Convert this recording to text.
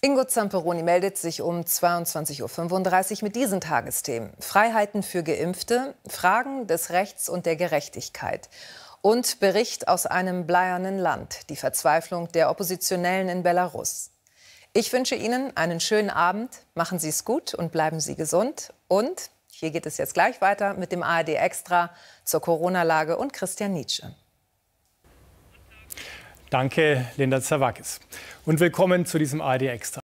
Ingo Zamperoni meldet sich um 22:35 Uhr mit diesen Tagesthemen. Freiheiten für Geimpfte, Fragen des Rechts und der Gerechtigkeit. Und Bericht aus einem bleiernen Land, die Verzweiflung der Oppositionellen in Belarus. Ich wünsche Ihnen einen schönen Abend, machen Sie es gut und bleiben Sie gesund. Und hier geht es jetzt gleich weiter mit dem ARD Extra zur Corona-Lage und Christian Nitsche. Danke, Linda Zerwakis. Und willkommen zu diesem ARD Extra.